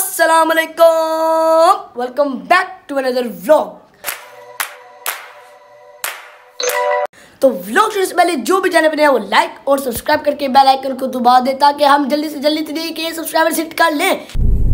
अस्सलाम वालेकुम, welcome back to another vlog. तो व्लॉग शुरू से पहले जो भी चैनल पर नया वो लाइक और सब्सक्राइब करके बेल आइकन को दबा दे ताकि हम जल्दी से जल्दी 3K सब्सक्राइबर हिट कर लें।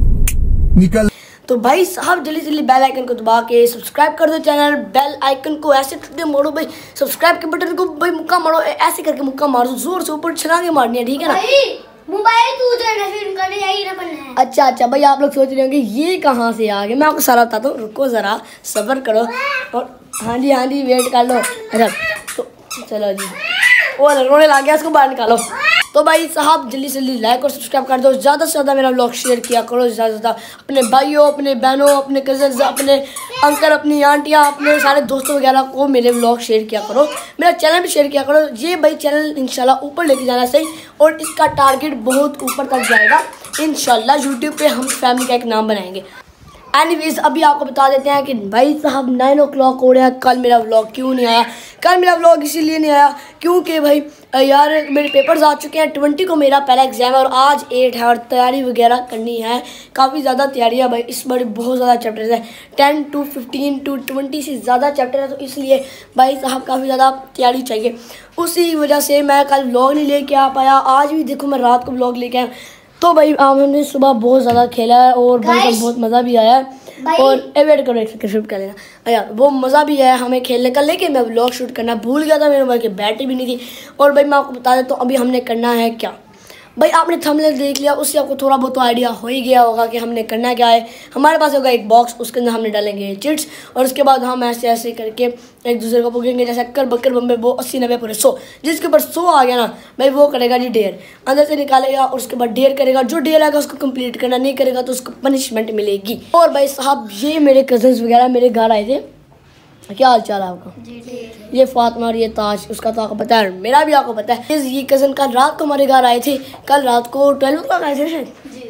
निकल तो भाई साहब जल्दी जल्दी बेल आइकन को दबा के सब्सक्राइब कर दो चैनल। बेल आइकन को ऐसे टूटे मोड़ो भाई, सब्सक्राइब के बटन को भाई मुक्का मारो, ऐसे करके मुक्का मारो, जोर से ऊपर छलांगे मारनी है, ठीक है ना। मोबाइल तू फिल्म करने जाएगी ना बनना है। अच्छा भाई, आप लोग सोच रहे होंगे ये कहाँ से आ गए। मैं आपको सारा बताता हूँ, रुको ज़रा सब्र करो। और हाँ जी वेट कर लो। अच्छा तो चलो जी, और रोने लग गया, इसको बाहर निकालो। तो भाई साहब जल्दी से जल्दी लाइक और सब्सक्राइब कर दो, ज़्यादा से ज़्यादा मेरा व्लॉग शेयर किया करो, ज़्यादा से ज़्यादा अपने भाइयों, अपने बहनों, अपने कज़न्स, अपने अंकल, अपनी आंटियाँ, अपने सारे दोस्तों वगैरह को मेरे व्लॉग शेयर किया करो, मेरा चैनल भी शेयर किया करो। ये भाई चैनल इंशाल्लाह ऊपर लेके जाना सही, और इसका टारगेट बहुत ऊपर तक जाएगा इंशाल्लाह। यूट्यूब पे हम फैमिली का एक नाम बनाएंगे। एनीवेज अभी आपको बता देते हैं कि भाई साहब 9 o'clock हो रहे हैं। कल मेरा व्लॉग क्यों नहीं आया? कल मेरा व्लॉग इसीलिए नहीं आया क्योंकि भाई यार मेरे पेपर्स आ चुके हैं। 20 को मेरा पहला एग्ज़ाम है और आज 8 है, और तैयारी वगैरह करनी है, काफ़ी ज़्यादा तैयारी है भाई। इस बार बहुत ज़्यादा चैप्टर्स है, 10 to 15 to 20 से ज़्यादा चैप्टर है, तो इसलिए भाई साहब काफ़ी ज़्यादा तैयारी चाहिए। उसी वजह से मैं कल व्लॉग नहीं लेके आ पाया। आज भी देखो मैं रात को व्लॉग लेके आया। तो भाई हमने सुबह बहुत ज़्यादा खेला है और भाई बहुत मज़ा भी आया है। और वेट करो, एक सेकंड शूट कर लेना। अच्छा वो मज़ा भी आया हमें खेलने का, लेकिन मैं व्लॉग शूट करना भूल गया था, मेरे मोबाइल की बैटरी भी नहीं थी। और भाई मैं आपको बता देता हूँ अभी हमने करना है क्या। भाई आपने थंबनेल देख लिया, उससे आपको थोड़ा बहुत तो आइडिया हो ही गया होगा कि हमने करना क्या है। हमारे पास होगा एक बॉक्स, उसके अंदर हमने डालेंगे चिट्स, और उसके बाद हम ऐसे ऐसे करके एक दूसरे को पूछेंगे, जैसे अक्कर बक्कर बम्बे वो 80 90 पूरे 100। जिसके ऊपर 100 आ गया ना भाई, वो करेगा जी डेयर, अंदर से निकालेगा और उसके बाद डेयर करेगा। जो डेयर आएगा उसको कंप्लीट करना, नहीं करेगा तो उसको पनिशमेंट मिलेगी। और भाई साहब ये मेरे कजन्स वगैरह मेरे घर आए थे। क्या हाल चाल है आपका? ये फातिमा और ये ताज, उसका तो आपको पता है, मेरा भी आपको पता है। ये कज़न कल रात को हमारे घर आए थे, कल रात को 12 o'clock आए थे शायद,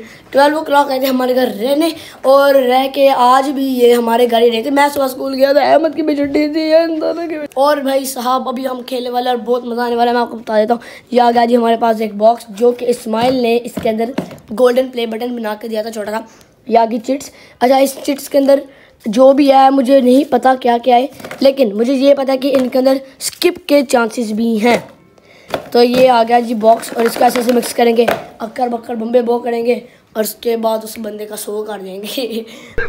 12 o'clock आए थे हमारे घर रहने, और रह के आज भी ये हमारे घर ही रहे थे। मैं सुबह स्कूल गया था, अहमद की भी छुट्टी थी। और भाई साहब अभी हम खेलने वाले और बहुत मज़ा आने वाला है। मैं आपको बता देता हूँ, ये आ गया जी हमारे पास एक बॉक्स, जो कि इस्माइल ने इसके अंदर गोल्डन प्ले बटन बना के दिया था छोटा सा। ये आ गई चिट्स। अच्छा इस चिट्स के अंदर जो भी है मुझे नहीं पता क्या क्या है, लेकिन मुझे ये पता है कि इनके अंदर स्किप के चांसेस भी हैं। तो ये आ गया जी बॉक्स, और इसको ऐसे ऐसे मिक्स करेंगे, अक्कर बक्कर बम्बे बो करेंगे, और उसके बाद उस बंदे का 100 कर देंगे।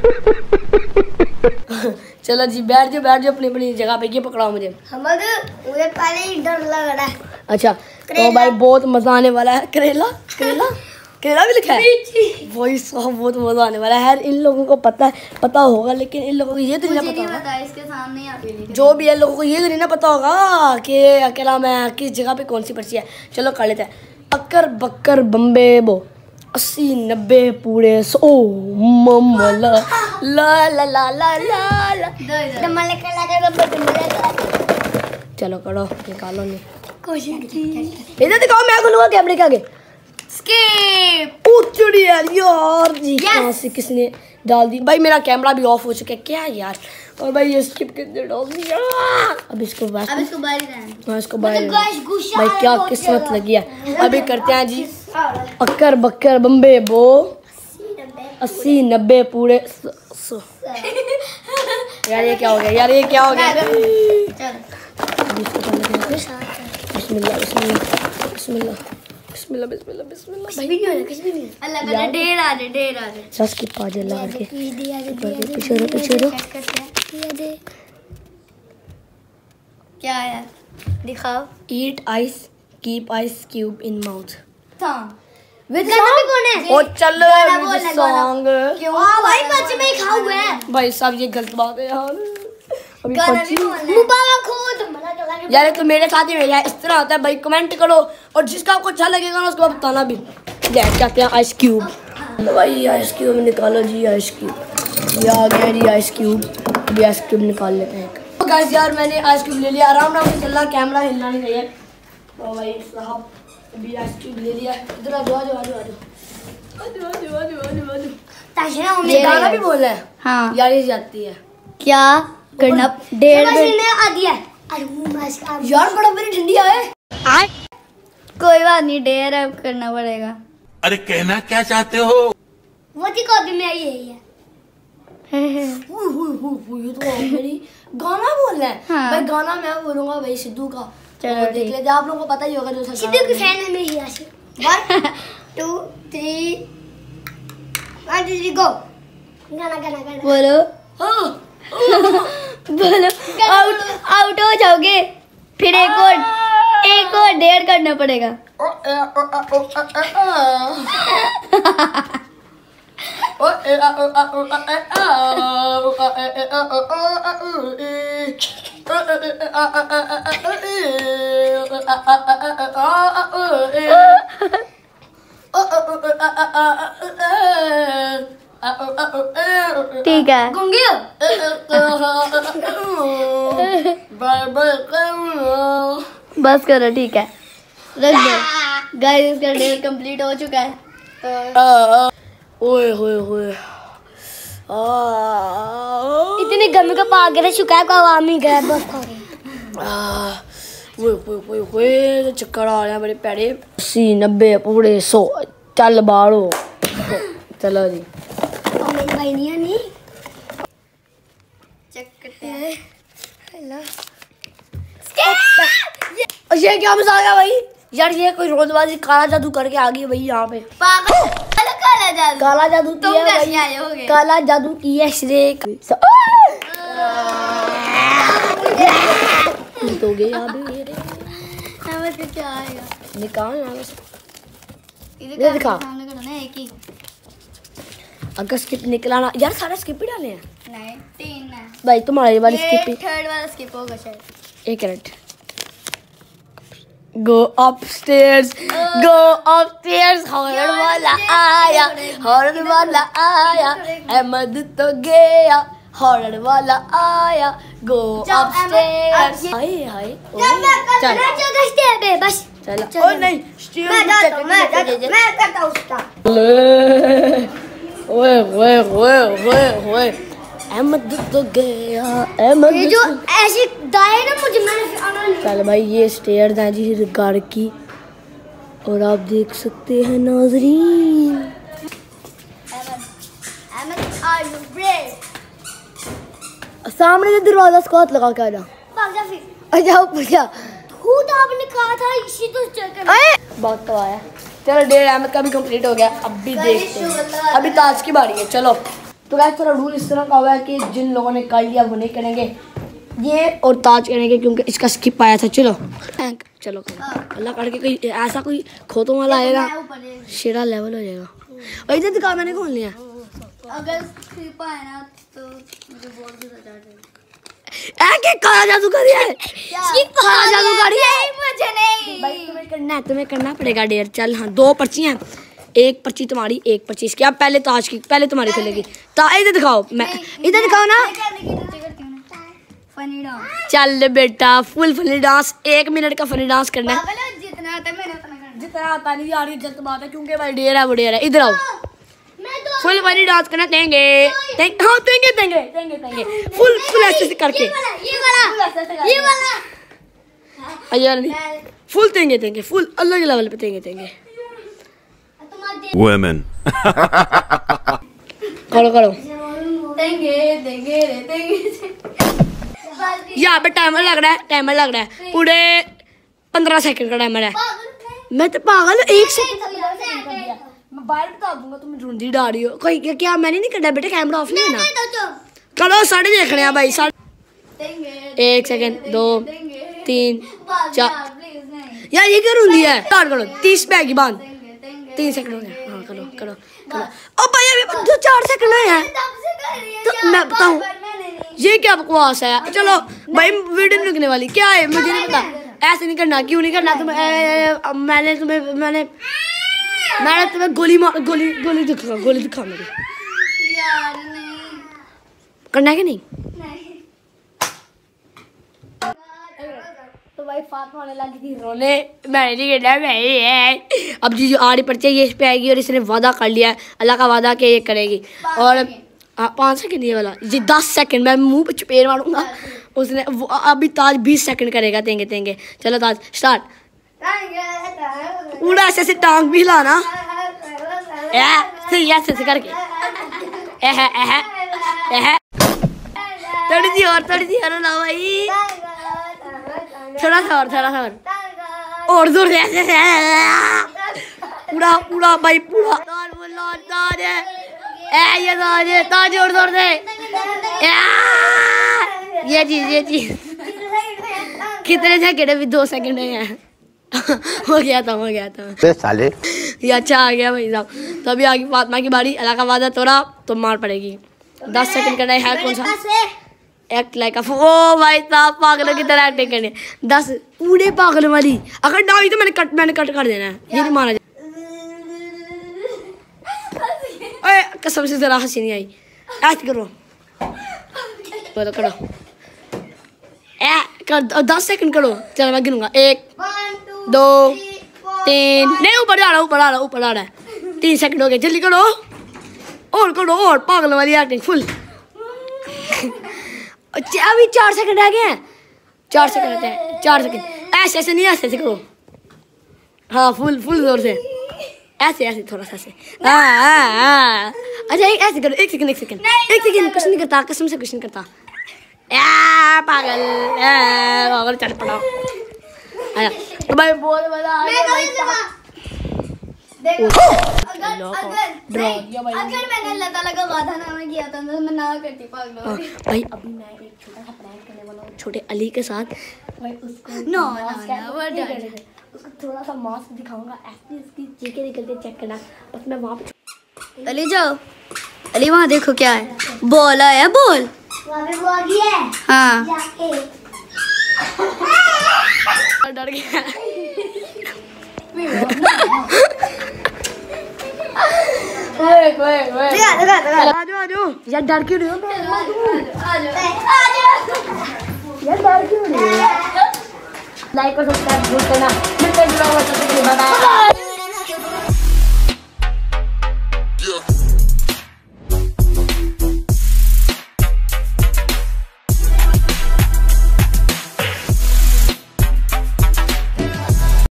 चलो जी बैठ जाओ अपनी अपनी जगह पे। ये पकड़ाओ मुझे पहले ही डर लग रहा है। अच्छा तो भाई बहुत मज़ा आने वाला है। करेला भी लिखा है वही साहब, बहुत मज़ा आने वाला है यार। इन लोगों को पता होगा, लेकिन इन लोगों को ये तो नहीं पता होगा, इसके सामने जो भी है लोगों को ये तो नहीं ना पता होगा कि अकेला मैं किस जगह पे कौन सी पर्ची है। चलो कर लेते हैं। अक्कर बक्कर बम्बे बो 80 90 पूरे 100 ममला ला ला ला ला ला। चलो करो निकालो, नहीं इधर दिखाओ, मैं खोलूंगा कैमरे के आगे। स्किप यार जी कहाँ से किसने डाल दी? भाई मेरा कैमरा भी ऑफ हो चुका है क्या यार। और भाई ये स्किप के अंदर डाल दिया। अब इसको बाहर इसको बाहर भाई क्या किस्मत लगी है। अभी करते हैं जी अक्कर बक्कर बम्बे बो 80 90 पूरे 100। यार ये क्या हो गया, यार ये क्या हो गया? बिस्मिल्लाह बिस्मिल्लाह बिस्मिल्लाह बिस्मिल्लाह बिस्मिल्लाह बिस्मिल्लाह। भाई अल्लाह का ढेर आ रहे सस की पाजे लगा के पीछे रो। क्या है दिखाओ। Eat ice keep ice cube in mouth with कौन है? और चलो सॉन्ग क्यों भाई बच्चे में खा हुआ है भाई साहब, ये गलत बात है यार। अभी यार तो मेरे साथ ही मेरा इस तरह होता है भाई। कमेंट करो, और जिसका आपको अच्छा लगेगा ना उसको बताना भी। कहते हैं आइस क्यूब। भाई आइस क्यूब निकालो जी, आइस क्यूब। ये आ गया जी आइस क्यूब। अभी आइस क्यूब निकाल लेते हैं। तो गाइस यार मैंने आइस क्यूब ले लिया, आराम से चलना, कैमरा हिलना नहीं चाहिए। तो भाई साहब अभी आइस क्यूब ले लिया। इधर आ जाओ गाना भी बोल रहा है। हाँ यार ये जाती है क्या करना? डेढ़ यार बड़ा मेरी ठंडी आए। कोई बात नहीं, डेयर अब करना पड़ेगा। अरे कहना क्या चाहते हो? वो थी कॉपी में आई है। ये तो मेरी गाना बोलना है। हाँ। भाई गाना मैं बोलूंगा भाई सिद्धू का। चलो तो देख ठीक। लेते आप लोगों को पता ही होगा जो सा सिद्धू की फैन है मेरी यासी। 1 2 3 1 2 3 गो। गाना गाना गाना बोलो हाँ। बोलो। आउट हो जाओगे, फिर एक और डेढ़ करना पड़ेगा। ठीक है, गूंगी बस करो। ठीक है, रख दो। गाइस इसका डेढ़ कंप्लीट हो चुका है। तो ओए होए होए इतनी गर्मी का पाग गिर चुका है, आवाम ही गया बस हो गई। ओए चक्कर आ रहे हैं बड़े पैड़े। 80 90 पूरे 100 चल बाड़ो। चलो जी और मेरी भाई नहीं ये क्या मजा आ गया भाई यार। ये कोई रोजबाजी काला जादू करके आ गई है भाई यहाँ पे। काला जादू, काला जादू तुम किया है कैसे भाई। आए होगे? काला जादू किया है श्रेक। तो गए यहाँ पे ये रे। समझ के क्या आएगा? निकाल यहाँ से। इधर ये दिखा। सामने करना है एक ही। अगर स्किप निकला ना यार, सारे स्किप ही डाले हैं नहीं, 3 है। भाई। तुम्हारी वाली स्किप ही। थर्ड वाला स्किप होगा शायद। एक minute. Go upstairs, go upstairs. Horn वाला आया, हॉर्न वाला आया। अहमद तो गया, हॉर्न वाला आया। गो अपस्टेयर्स। हाय हाय चल बस चल। ओ नहीं मैं करता हूँ start। ओए ओए ओए ओए ओए। अहमद तो गया, अहमद ये जो ऐसी दाए ना मुझे मैंने आना नहीं। चल भाई ये स्टेयर्स हैं जी गाड़ की, और आप देख सकते हैं नाजरीन। Are you brave? सामने से दरवाजा को हाथ लगा के आ जा। भाग जा फिर। अच्छा पूछा खुद आपने कहा था इसी तो चक्कर। बहुत तो आया। चलो 1.5 अहमद का भी कंप्लीट हो गया। अब भी देखते हैं, अभी ताज की बारी है। चलो तो गाइस थोड़ा रूल इस तरह का हुआ है कि जिन लोगों ने कर लिया वो नहीं करेंगे, ये और ताज करेंगे क्योंकि इसका स्किप आया था। चलो चलो अल्लाह करके कोई ऐसा कोई खोतों वाला आएगा, शेरा लेवल हो जाएगा। और इधर दिखा मैंने खोल लिया। अगर स्किप आए ना तो मुझे बहुत गुस्सा चढ़ेगा। क्या काला जादू करिए है? काला जादू करिए मुझे नहीं। भाई तुम्हें करना पड़ेगा 1.5। चल हाँ 2 पर्ची हैं, एक पर्ची तुम्हारी एक पर्ची इसकी। अब पहले ताज की, पहले तुम्हारी खुलेगी। इधर दिखाओ, मैं इधर दिखाओ ना। Funny dance. चल बेटा फुल फनी डांस, 1 मिनट का फनी डांस करना है। जितना आता है मैंने उतना करना। जितना आता नहीं यार, जल्द बात है क्योंकि भाई ढेर है वो ढेर है। इधर आओ, फुल फनी डांस करना। देंगे हाँ देंगे देंगे देंगे देंगे फुल फुल ऐसे करके। ये वाला यार नहीं, फुल देंगे देंगे फुल अलग लेवल पे देंगे देंगे। Women. करो करो। देंगे देंगे देंगे। यहाँ पे टाइमर लग रहा है, टाइमर लग रहा है पूरे 15 सेकंड का टाइमर है। मैं तो पागल हूँ, 1 सेकंड मैं बाहर बता दूंगा। तुम ढूंढी डाल रही हो कोई क्या? मैंने नहीं करना बेटा, कैमरा ऑफ नहीं होना। चलो साढ़े देख रहे हैं भाई। 1 सेकंड 2 3 4। यार ये क्या रूंदी है? स्टार्ट करो। 30 बैग की बांध। 3 सेकंड हो गए। हाँ करो करो करो। ओ भाई अभी जो 4 सेकंड हुए हैं तो मैं बताऊं ये क्या बकवास है? चलो भाई वीडियो नहीं रुकने वाली। क्या है मुझे नहीं पता। ऐसे नहीं करना, क्यों नहीं करना? मैंने तुम्हें गोली दिखा मेरी। यार नहीं करना है कि नहीं? तो भाई फातिमा होने लगी थी रोने। मैंने नहीं करना, मैं अब जी जो आड़ी पर्ची ये इस पे आएगी और इसने वादा कर लिया है, अल्लाह का वादा कि ये करेगी। और 5 सेकंड ये वाला, ये 10 सेकंड मैं मुंह पे चपेड़ मारूंगा। उसने अभी ताज 20 सेकंड करेगा। तेंगे तेंगे। चलो ताज स्टार्ट। पूरा ऐसे टांग भी हिलाना। सही ऐसे ऐसे करके थोड़ी सी और ना भाई, थोड़ा सा और जोर से ऐसे पूरा भाई पूरा ताज है ये ताज और जोर से ये चीज कितने सेकंड भी 2 सेकंड है हो गया था साले ये अच्छा आ गया भाई साहब। तो अभी आगे फातिमा की बारी। अल्लाह का वादा तोड़ा तो मार पड़ेगी। 10 सेकंड करना है कौन सा एक्ट लाइक अ ओ भाई साहब पागलों की तरह एक्टिंग करनी 10 पूरे पागल वाली। अगर ना हुई तो मैंने कट कर देना है, ये नहीं माना जाए। ओए कसम से जरा हंसी नहीं आई। ऐसे करो तो करो कर 10 सेकंड करो। चलो मैं गिनूंगा 1 2 3 नहीं ऊपर आ रहा है 3 सेकंड हो गए। जल्दी करो और करो और पागल वाली एक्टिंग फुल। अभी 4 सेकंड रह गए हैं। 4 सेकंड रहते हैं 4 सेकंड। ऐसे नहीं ऐसे करो। हाँ फुल जोर से ऐसे थोड़ा सा ऐसे। अच्छा ऐसे करो 1 सेकंड कुछ नहीं करता, कसम से कुछ नहीं करता। पागल चल पड़ा। तो भाई बहुत मजा आ गया भाई साहब। अगर मैंने अल्लाह ताला का वादा नामा किया था तो मैं ना करती पागलों। भाई अभी मैं एक छोटा सा प्रैंक करने वाला हूँ छोटे अली के साथ। भाई उसको उसको थोड़ा सा मास्क दिखाऊंगा, ऐसी इसकी चीखें निकलते चेक करना। बस मैं वहाँ पे अली जाओ, अली वहाँ देखो क्या है। बॉल आया बॉल वो आ गई है। हाँ जाके डर गया। आजो यार डर क्यों रही हो यार डर क्यों रही हो। लाइक और सब्सक्राइब जरूर करना। मिलते हैं।